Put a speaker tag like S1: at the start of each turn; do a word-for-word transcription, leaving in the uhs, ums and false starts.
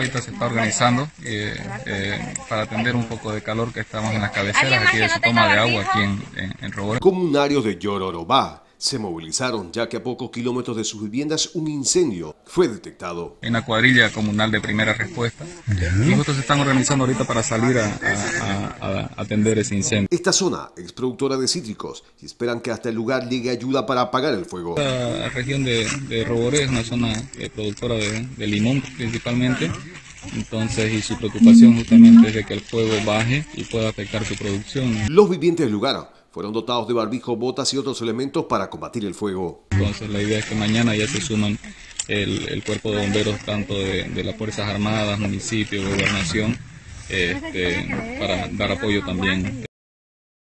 S1: ahorita se está organizando eh, eh, para atender un poco de calor que estamos en las cabeceras aquí de su toma de agua aquí en, en, en Roboré.
S2: Comunarios de Yororobá se movilizaron ya que a pocos kilómetros de sus viviendas un incendio fue detectado.
S1: En la cuadrilla comunal de primera respuesta y justo se están organizando ahorita para salir a, a, a, a atender ese incendio.
S2: Esta zona es productora de cítricos y esperan que hasta el lugar llegue ayuda para apagar el fuego.
S1: La región de, de Roboré es una zona eh, productora de, de limón principalmente. Entonces, y su preocupación justamente es de que el fuego baje y pueda afectar su producción.
S2: Los vivientes del lugar fueron dotados de barbijo, botas y otros elementos para combatir el fuego.
S1: Entonces, la idea es que mañana ya se suman el, el cuerpo de bomberos tanto de, de las Fuerzas Armadas, municipio, gobernación, este, para dar apoyo también